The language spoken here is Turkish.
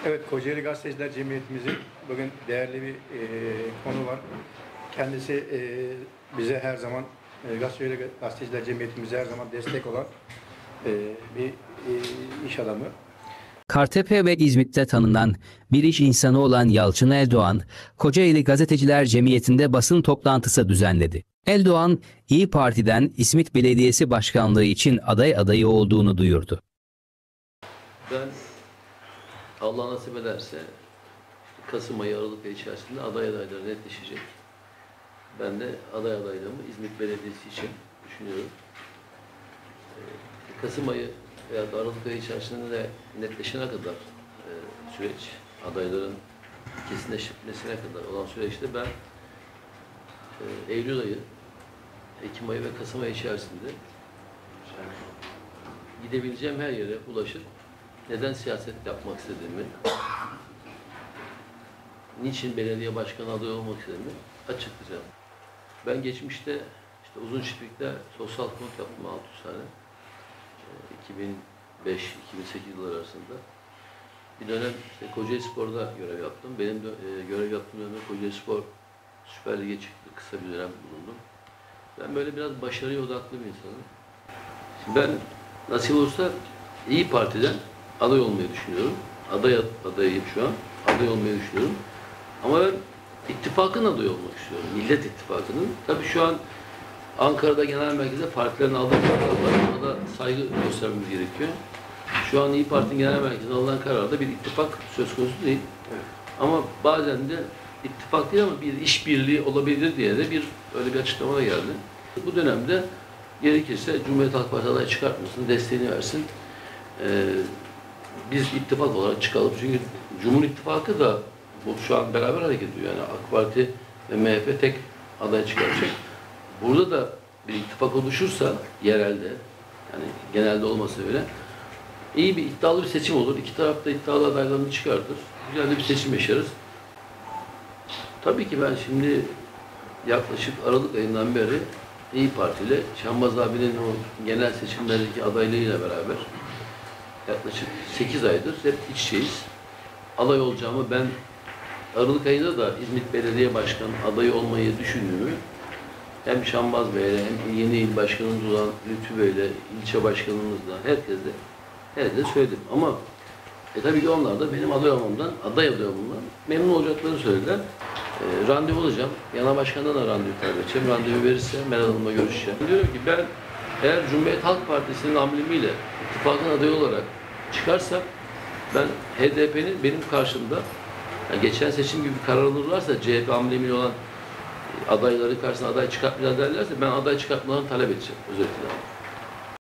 Evet, Kocaeli Gazeteciler Cemiyetimizin bugün değerli bir konu var. Kendisi bize her zaman, Kocaeli Gazeteciler Cemiyetimize her zaman destek olan bir iş adamı. Kartepe ve İzmit'te tanınan bir iş insanı olan Yalçın Eldoğan, Kocaeli Gazeteciler Cemiyeti'nde basın toplantısı düzenledi. Eldoğan, İyi Parti'den İzmit Belediyesi Başkanlığı için aday adayı olduğunu duyurdu. Ben Allah nasip ederse Kasım ayı, Aralık ayı içerisinde aday adayları netleşecek. Ben de aday adaylığımı İzmit Belediyesi için düşünüyorum. Kasım ayı veya da Aralık ayı içerisinde de netleşene kadar süreç, adayların kesinleşmesine kadar olan süreçte ben Eylül ayı, Ekim ayı ve Kasım ayı içerisinde gidebileceğim her yere ulaşıp neden siyaset yapmak istediğimi, niçin belediye başkanı adayı olmak istediğimi açıklayacağım. Ben geçmişte işte Uzun Çiftlik'te sosyal konut yaptım 600 tane. 2005-2008 yılları arasında. Bir dönem işte Kocaeli Spor'da görev yaptım. Benim de görev yaptığım dönemde Kocaeli Spor Süper Lig'e çıktı. Kısa bir dönem bulundum. Ben böyle biraz başarıya odaklı bir insanım. Şimdi ben nasip olursa İyi Parti'den aday olmayı düşünüyorum. Adayım şu an. Aday olmayı düşünüyorum. Ama ben ittifakın adayı olmak istiyorum. Millet İttifakı'nın. Tabii şu an Ankara'da genel merkezde partilerin aldığı kararlar var. Ona da saygı göstermemiz gerekiyor. Şu an İyi Parti'nin genel merkezinde alınan kararda bir ittifak söz konusu değil. Evet. Ama bazen de ittifak değil ama bir işbirliği olabilir diye de öyle bir açıklama da geldi. Bu dönemde gerekirse Cumhuriyet Halk Partisi aday çıkartmasın, desteğini versin. Biz ittifak olarak çıkalım. Çünkü Cumhur İttifakı da bu şu an beraber hareket ediyor. Yani AK Parti ve MHP tek aday çıkaracak. Burada da bir ittifak oluşursa yerelde, yani genelde olmasa öyle, iyi bir iddialı bir seçim olur. İki taraf da iddialı adaylarını çıkartır. Güzel de bir seçim yaşarız. Tabii ki ben şimdi yaklaşık Aralık ayından beri İyi Parti ile Şahbaz abinin o genel seçimlerdeki adaylığıyla beraber yaklaşık 8 aydır hep iç içeyiz. Aday olacağımı ben Aralık ayında da İzmit Belediye Başkanı adayı olmayı düşündüğümü hem Şahbaz Bey'le hem yeni il başkanımız olan Lütfü Bey'le, ilçe başkanımızla herkese söyledim. Ama tabii ki onlar da benim aday olmamdan memnun olacaklarını söylediler. Randevu alacağım. Yana başkandan da randevu talep edeceğim. Randevu verirse Meral Hanım'la görüşeceğim. Diyorum ki ben eğer Cumhuriyet Halk Partisi'nin amblemiyle ittifakın adayı olarak çıkarsam ben HDP'nin benim karşımda yani geçen seçim gibi karar alırlarsa CHP amblemiyle olan adayları karşısına aday çıkartmayacağız derlerse ben aday çıkartmalarını talep edeceğim özellikle.